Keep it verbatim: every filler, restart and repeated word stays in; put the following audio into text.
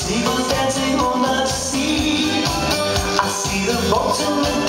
Seagulls dancing on the sea. I see the boats in the